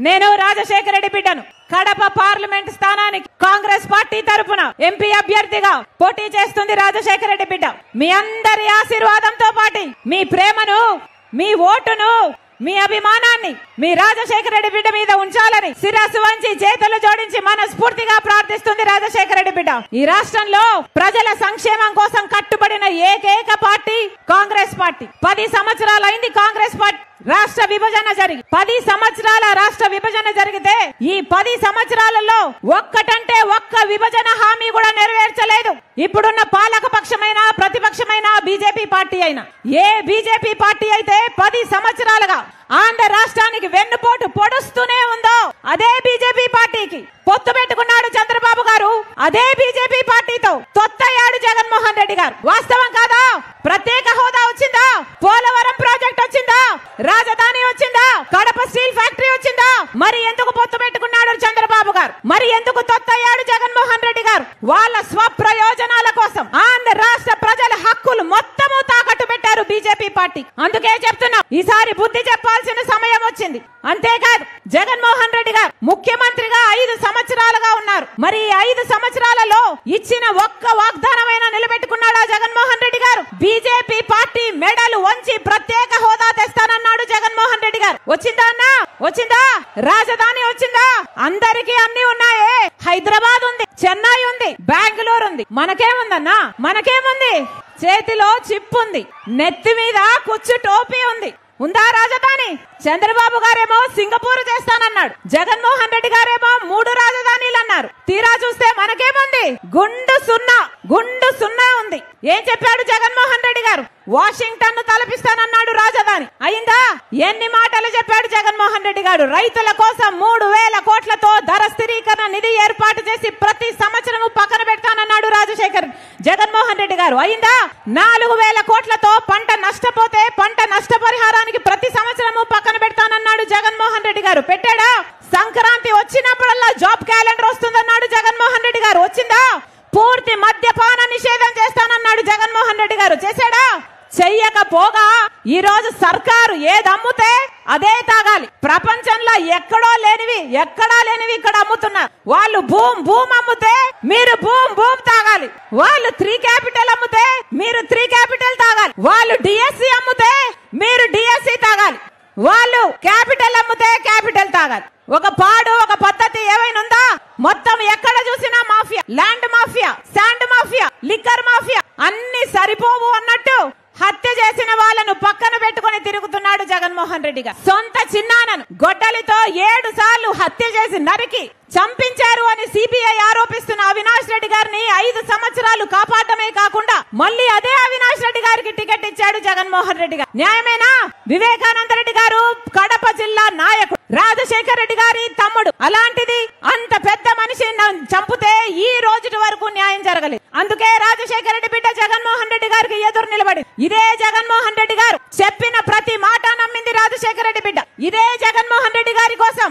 నేను రాజశేఖర రెడ్డి బిడ్డను. కడప పార్లమెంట్ స్థానానికి కాంగ్రెస్ పార్టీ తరఫున ఎంపీ అభ్యర్థిగా పోటీ చేస్తుంది రాజశేఖర రెడ్డి బిడ్డ. మీ అందరి ఆశీర్వాదంతో పాటు మీ ప్రేమను, మీ ఓటును, మీ అభిమానాన్ని మీ రాజశేఖర రెడ్డి బిడ్డ మీద ఉంచాలని శిరస్సు వంచి చేతులు జోడించి మనస్ఫూర్తిగా ప్రార్థిస్తుంది రాజశేఖర రెడ్డి బిడ్డ. ఈ రాష్ట్రంలో ప్రజల సంక్షేమం కోసం కట్టుబడిన ఏకైక పార్టీ కాంగ్రెస్ పార్టీ. 10 సంవత్సరాలైంది కాంగ్రెస్ పార్టీ రాష్ట్ర విభజన జరిగి. 10 సంవత్సరాల రాష్ట్ర విభజన జరిగితే ఈ 10 సంవత్సరాలలో ఒక్కటంటే ఒక్క విభజన హామీ కూడా నెరవేర్చలేదు. ఇప్పుడున్న పాలక పక్షమైన ప్రతిపక్షమైన బీజేపీ పార్టీ అయినా, ఏ బీజేపీ పార్టీ అయితే 10 సంవత్సరాలుగా ఆంధ్ర రాష్ట్రానికి వెన్నుపోటు పొడుస్తూనే ఉందో అదే బీజేపీ పార్టీకి పొత్తు పెట్టుకున్నాడు చంద్రబాబు గారు. అదే బీజేపీ పార్టీతో తొత్తయ్యాడు జగన్మోహన్ రెడ్డి గారు. వాస్తవం కాదా? ప్రత్యేక హోదా వచ్చిందా? పోలవరం ప్రాజెక్ట్ వచ్చిందా? రాజధాని వచ్చిందా? కడప స్టీల్ ఫ్యాక్టరీ వచ్చిందా? మరి ఎందుకు పొత్తు పెట్టుకున్నాడు చంద్రబాబు గారు? మరి ఎందుకు తొత్తయ్యాడు జగన్మోహన్ రెడ్డి గారు? వాళ్ళ స్వప్రయోజనాల కోసం ఆంధ్ర రాష్ట్ర ప్రజల హక్కులు మొత్తము తాకట్టు పెట్టారు బీజేపీ పార్టీ. అందుకే చెప్తున్నా, ఈసారి బుద్ధి చెప్పాల్సిన సమయం వచ్చింది. అంతేకాదు, జగన్మోహన్ రెడ్డి గారు ముఖ్యమంత్రిగా 5 సంవత్సరాలుగా ఉన్నారు. మరి 5 సంవత్సరాలలో ఇచ్చిన ఒక్క వాగ్దానమైనా నిలబెట్టుకున్నాడా జగన్మోహన్ రెడ్డి గారు? బీజేపీ పార్టీ మెడలు వంచి ప్రత్యేక హోదా తెస్తానన్నాడు జగన్మోహన్ రెడ్డి గారు. వచ్చిందా అన్నా? వచ్చిందా? రాజధాని వచ్చిందా? అందరికీ అన్ని ఉన్నాయే. హైదరాబాద్ ఉంది, చెన్నై ఉంది, బెంగళూరు ఉంది. మనకేముందన్నా? మనకేముంది? చేతిలో చిప్ ఉంది, నెత్తి మీద కుచ్చు టోపీ ఉంది. ఉందా రాజధాని? చంద్రబాబు గారేమో సింగపూర్ చేస్తానన్నాడు, జగన్మోహన్ రెడ్డి గారేమో 3 రాజధానులు అన్నారు. తీరా చూస్తే మనకేముంది? గుండు సున్నా ఉంది. ఏం చెప్పాడు జగన్మోహన్ రెడ్డి గారు? వాషింగ్టన్ ను తలపిస్తానన్నాడు రాజధాని. అయిందా? ఎన్ని మాటలు చెప్పాడు జగన్మోహన్ రెడ్డి గారు? రైతుల కోసం 3000 కోట్లతో ధర స్థిరీకరణ నిధి ఏర్పాటు చేసి ప్రతి సంవత్సరం పక్కన పెడతానన్నాడు జగన్మోహన్ రెడ్డి గారు. అయిందా? 4000 కోట్లతో పంట నష్టపోతే పంట నష్టపరిహారానికి ప్రతి సంవత్సరము పక్కన పెడతానన్నాడు జగన్మోహన్ రెడ్డి గారు. పెట్టాడా? సంక్రాంతి వచ్చినప్పుడల్లా జాబ్ క్యాలెండర్ వస్తుందన్నాడు జగన్మోహన్ రెడ్డి గారు. వచ్చిందా? పూర్తి మద్యపాన నిషేధం చేస్తానన్నాడు జగన్మోహన్ రెడ్డి గారు. చేశాడా? చెయ్యకపోగా ఈ రోజు సర్కారు ఏదమ్ముతే అదే తాగాలి. ప్రపంచంలో ఎక్కడా లేనివి ఇక్కడ అమ్ముతున్నారు. వాళ్ళు భూమ్ అమ్ముతే మీరు భూమ్ తాగాలి. వాళ్ళు 3 క్యాపిటల్ అమ్ముతే మీరు 3 క్యాపిటల్ తాగాలి. వాళ్ళు డిఎస్సి అమ్ముతే మీరు డిఎస్సి తాగాలి. వాళ్ళు క్యాపిటల్ అమ్ముతే క్యాపిటల్ తాగాలి. ఒక పాడు, ఒక పద్ధతి ఏమైనా ఉందా? మొత్తం ఎక్కడ చూసినా mafia, land mafia, sand mafia, liquor mafia. అన్ని సరిపోవు అన్నట్టు హత్య చేసిన వాళ్ళను పక్కన పెట్టుకుని తిరుగుతున్నాడు జగన్మోహన్ రెడ్డి గారు. సొంత చిన్నానను గొడ్డలితో 7 సార్లు హత్య చేసి నరికి చంపించారు అని సిబిఐ ఆరోపిస్తున్న అవినాష్ రెడ్డి గారిని 5 సంవత్సరాలు కాపాడమే కాకుండా మళ్ళీ అదే అవినాష్ రెడ్డి గారికి టికెట్ ఇచ్చాడు జగన్మోహన్ రెడ్డి గారు. న్యాయమేనా? వివేకానంద రెడ్డి గారు కడప జిల్లా నాయకుడు, రాజశేఖర రెడ్డి గారి తమ్ముడు. అలాంటిది అంత పెద్ద మనిషిని చంపితే ఈ రోజు వరకు న్యాయం జరగలేదు. అందుకే రాజశేఖర రెడ్డి బిడ్డ జగన్మోహన్ రెడ్డి గారికి ఎదురు నిలబడి ఇదే జగన్మోహన్ రెడ్డి గారు చెప్పిన ప్రతి మాట నమ్మింది రాజశేఖర రెడ్డి బిడ్డ. ఇదే జగన్మోహన్ రెడ్డి గారి కోసం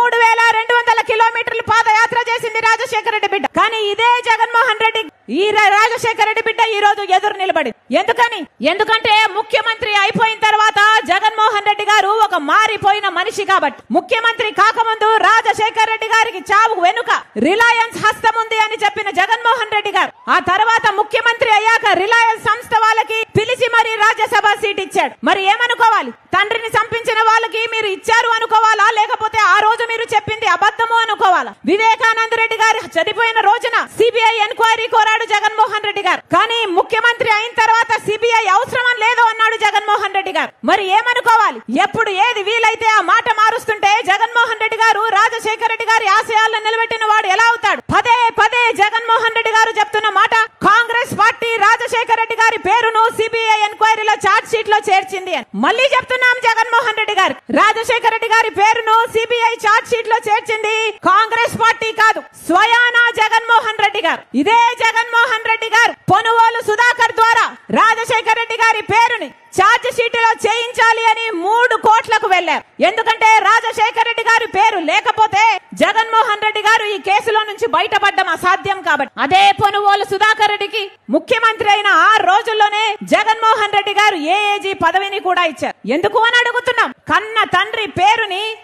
3200 కిలోమీటర్లు పాదయాత్ర చేసింది రాజశేఖర రెడ్డి బిడ్డ. కానీ ఇదే జగన్మోహన్ రెడ్డి, ఈ రాజశేఖర రెడ్డి బిడ్డ ఈ రోజు ఎదురు నిలబడి. ఎందుకంటే ముఖ్యమంత్రి అయిపోయిన తర్వాత జగన్మోహన్ రెడ్డి గారు ఒక మారిపోయిన మనిషి కాబట్టి. ముఖ్యమంత్రి కాకముందు రాజశేఖర రెడ్డి గారికి చావు వెనుక రిలయన్స్ హస్తం ఉంది అని చెప్పిన జగన్మోహన్ రెడ్డి గారు ఆ తర్వాత ముఖ్యమంత్రి అయ్యాక రిలయన్స్ సంస్థ వాళ్ళకి పిలిచి మరి రాజ్యసభ సీట్ ఇచ్చాడు. మరి ఏమనుకోవాలి? తండ్రిని చంపించిన వాళ్ళకి మీరు ఇచ్చారు అనుకోవాలా, లేకపోతే ఆ రోజు మీరు చెప్పింది అబద్ధము అనుకోవాలా? వివేకానంద రెడ్డి గారు చనిపోయిన రోజున సిబిఐ ఎంక్వైరీ కోరాడు జగన్మోహన్ రెడ్డి గారు. కానీ ముఖ్యమంత్రి అయిన తర్వాత సిబిఐ అవసరం లేదు అన్నాడు జగన్మోహన్ రెడ్డి గారు. మరి ఏమనుకోవాలి? ఎప్పుడు ఏది వీలైతే ఆ మాట మారుస్తుంటే జగన్మోహన్ రెడ్డి గారు రాజశేఖర రెడ్డి గారి ఆశయాలను నిలబెట్టిన వాడు ఎలా అవుతాడు? పదే జగన్మోహన్ రెడ్డి గారు చెప్తున్న మాట, కాంగ్రెస్ పార్టీ రాజశేఖర రెడ్డి గారి పేరును సిబిఐ ఎంక్వైరీలో చార్జ్ షీట్ లో చేర్చింది అని మళ్ళీ చెప్తున్నాం. జగన్మోహన్ రెడ్డి గారు రాజశేఖర రెడ్డి గారి పేరును సిబిఐ చార్జ్ షీట్ లో చేర్చింది కాంగ్రెస్ పార్టీ కాదు, స్వయానా జగన్మోహన్ రెడ్డి గారు. ఇదే జగన్మోహన్ రెడ్డి గారు పొనుగోలు సుధాకర్ ద్వారా రాజశేఖర రెడ్డి గారి పేరుని చార్జ్ షీట్ లో చేయించాలి అని 3 కోట్లకు వెళ్లారు. ఎందుకంటే రాజశేఖర రెడ్డి గారి పేరు లేకపోతే జగన్మోహన్ రెడ్డి గారు ఈ కేసులో నుంచి బయటపడడం అసాధ్యం కాబట్టి అదే పొనుగోలు సుధాకర్ రెడ్డికి ముఖ్యమంత్రి అయిన 6 రోజుల్లోనే జగన్మోహన్ రెడ్డి గారు ఏఏజీ పదవిని కూడా ఇచ్చారు. ఎందుకు అని అడుగుతున్నాం. కన్న తండ్రి పేరుని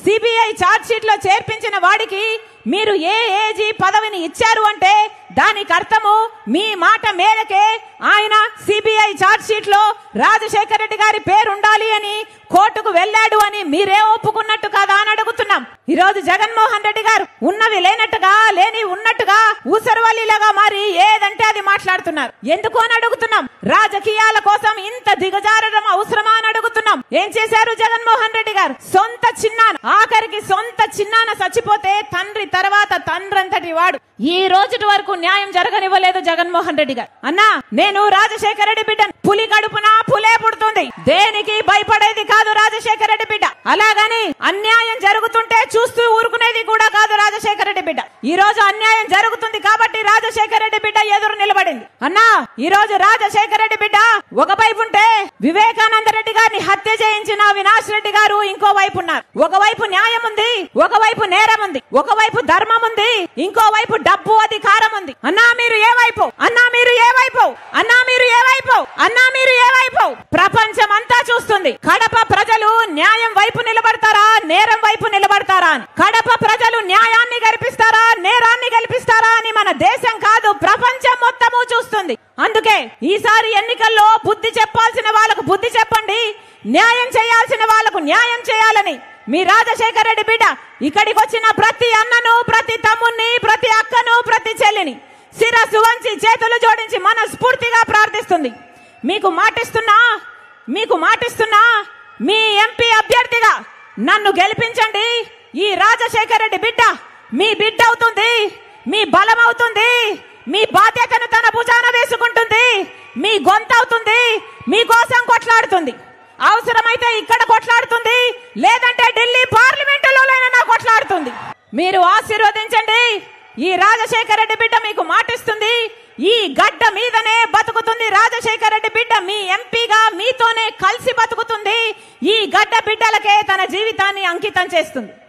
సిబిఐ ఛార్జ్ షీట్ లో చేర్పించిన వాడికి మీరు ఏఏజీ పదవిని ఇచ్చారు అంటే దానికి అర్థము మీ మాట మేరకే ఆయన సిబిఐ ఛార్జ్ షీట్ లో రాజశేఖర రెడ్డి గారి పేరు ఉండాలి అని కోర్టుకు వెళ్ళాడు అని మీరే ఒప్పుకున్నట్టు కాదా అని అడుగుతున్నాం. ఈ రోజు జగన్మోహన్ రెడ్డి గారు ఉన్నవి లేనట్టుగా లేని ఉన్నట్టుగా ఊసరవల్లిలాగా మారి ఏదంటే అది మాట్లాడుతున్నారు. ఎందుకు అని అడుగుతున్నాం. రాజకీయాల కోసం ఇంత దిగజారడం అవసరమా అని అడుగుతున్నాం. ఏం చేశారు జగన్మోహన్ రెడ్డి గారు? సొంత చిన్నాన, ఆఖరికి సొంత చిన్నాన చచ్చిపోతే తండ్రి తర్వాత తండ్రంతటి వాడు ఈ రోజు వరకు న్యాయం జరగనివ్వలేదు జగన్మోహన్ రెడ్డి గారు. అన్నా, నేను రాజశేఖర రెడ్డి బిడ్డ. పులి కడుపున పులే పుడుతుంది. దేనికి భయపడేది కాదు రాజశేఖర రెడ్డి బిడ్డ. అలాగని అన్యాయం జరుగుతుంటే చూస్తూ ఊరుకునేది కూడా కాదు రాజశేఖర రెడ్డి బిడ్డ. ఈ రోజు అన్యాయం జరుగుతుంది కాబట్టి రాజశేఖర రెడ్డి బిడ్డ ఎదురు నిలబడింది. అన్నా, ఈ రోజు రాజశేఖర రెడ్డి బిడ్డ ఒక వైపు ఉంటే వివేకానంద రెడ్డి గారిని హత్య చేయించిన అవినాష్ రెడ్డి గారు ఇంకో వైపు ఉన్నారు. ఒకవైపు న్యాయం ఉంది, ఒకవైపు నేరం ఉంది, ఒకవైపు ధర్మం ఉంది, ఇంకో వైపు డబ్బు అధికారం ఉంది. అన్నా మీరు ఏ వైపు? అన్నా మీరు ఏ వైపు? అన్నా మీరు ఏ వైపు? అన్నా మీరు ఏ వైపు? ప్రపంచం అంతా చూస్తుంది. కడప ప్రజలు న్యాయం వైపు నిలబడతారా, నేరం వైపు నిలబడతారా అని. కడప ప్రజలు న్యాయాన్ని గెలిపిస్తారా, నేరాన్ని గెలిపిస్తారా అని మన దేశం కాదు ప్రపంచం మొత్తము చూస్తుంది. అందుకే ఈసారి ఎన్నికల్లో బుద్ధి చెప్పాల్సిన వాళ్ళకు బుద్ధి చెప్పండి, న్యాయం చేయాల్సిన వాళ్ళకు న్యాయం చేయాలని మీ రాజశేఖర రెడ్డి బిడ్డ ఇక్కడికి వచ్చిన ప్రతి అన్నను, ప్రతి తమ్ముణ్ణి, ప్రతి అక్కను, ప్రతి చెల్లిని శిరస్సు వంచి చేతులు జోడించి మనస్ఫూర్తిగా ప్రార్థిస్తుంది. మీకు మాటిస్తున్నా మీ ఎంపీ అభ్యర్థిగా నన్ను గెలిపించండి. ఈ రాజశేఖర రెడ్డి బిడ్డ మీ బిడ్డ అవుతుంది, మీ బలం అవుతుంది, మీ బాధ్యతను తన భుజాన వేసుకుంటుంది, మీ గొంతు అవుతుంది, మీకోసం కొట్లాడుతుంది. అవసరమైతే ఇక్కడ కొట్లాడుతుంది, లేదంటే ఢిల్లీ పార్లమెంటులోనైనా కొట్లాడుతుంది. మీరు ఆశీర్వదించండి. ఈ రాజశేఖర రెడ్డి బిడ్డ మీకు మాటిస్తుంది. ఈ గడ్డ మీదనే బతుకుతుంది రాజశేఖర రెడ్డి బిడ్డ. మీ ఎంపీగా మీతోనే కలిసి బతుకుతుంది. ఈ గడ్డ బిడ్డలకే తన జీవితాన్ని అంకితం చేస్తుంది.